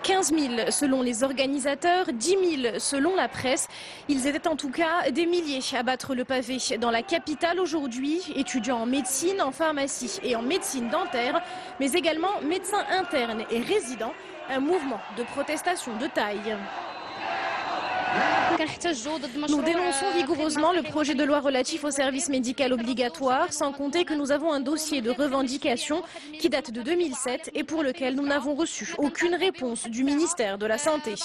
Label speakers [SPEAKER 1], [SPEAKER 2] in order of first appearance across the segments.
[SPEAKER 1] 15 000 selon les organisateurs, 10 000 selon la presse. Ils étaient en tout cas des milliers à battre le pavé dans la capitale aujourd'hui, étudiants en médecine, en pharmacie et en médecine dentaire, mais également médecins internes et résidents. Un mouvement de protestation de taille. Nous dénonçons vigoureusement le projet de loi relatif au service médical obligatoire, sans compter que nous avons un dossier de revendication qui date de 2007 et pour lequel nous n'avons reçu aucune réponse du ministère de la Santé.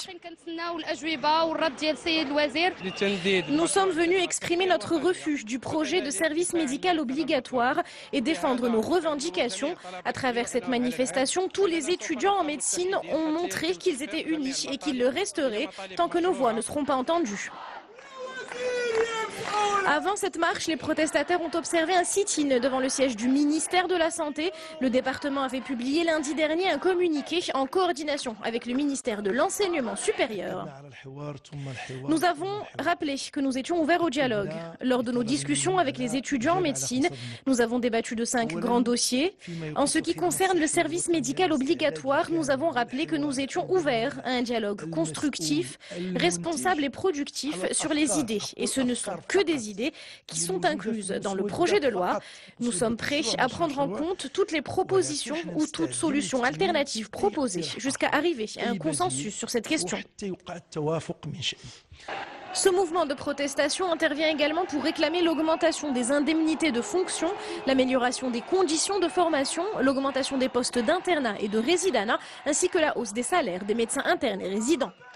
[SPEAKER 1] Nous sommes venus exprimer notre refus du projet de service médical obligatoire et défendre nos revendications. À travers cette manifestation, tous les étudiants en médecine ont montré qu'ils étaient unis et qu'ils le resteraient tant que nos voix ne seront pas entendues. Avant cette marche, les protestataires ont observé un sit-in devant le siège du ministère de la Santé. Le département avait publié lundi dernier un communiqué en coordination avec le ministère de l'Enseignement supérieur. Nous avons rappelé que nous étions ouverts au dialogue. Lors de nos discussions avec les étudiants en médecine, nous avons débattu de 5 grands dossiers. En ce qui concerne le service médical obligatoire, nous avons rappelé que nous étions ouverts à un dialogue constructif, responsable et productif sur les idées. Et ce ne sont que des idées qui sont incluses dans le projet de loi. Nous sommes prêts à prendre en compte toutes les propositions ou toutes solutions alternatives proposées jusqu'à arriver à un consensus sur cette question. Ce mouvement de protestation intervient également pour réclamer l'augmentation des indemnités de fonction, l'amélioration des conditions de formation, l'augmentation des postes d'internat et de résidanat, ainsi que la hausse des salaires des médecins internes et résidents.